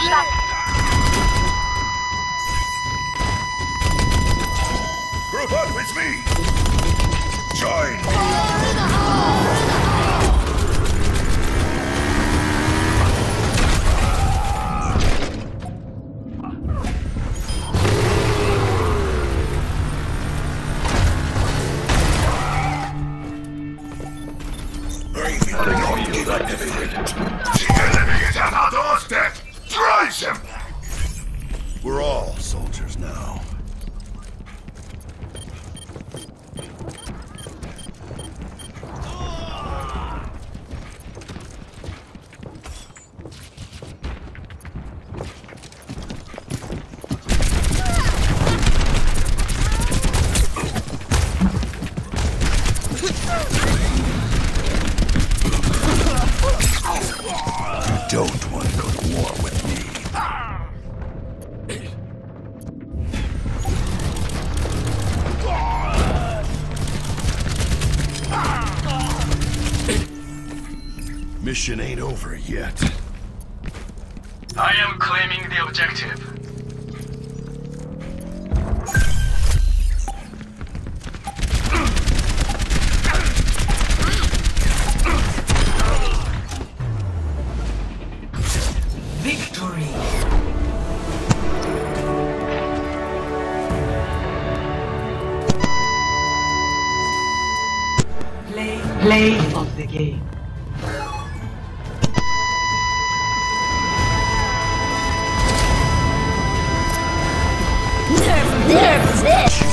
Group up with me! Join me! The enemy is at our doorstep! Thrash him! We're all soldiers now. Don't want to go to war with me. Mission ain't over yet. I am claiming the objective. Victory! Play of the game. Nerf this!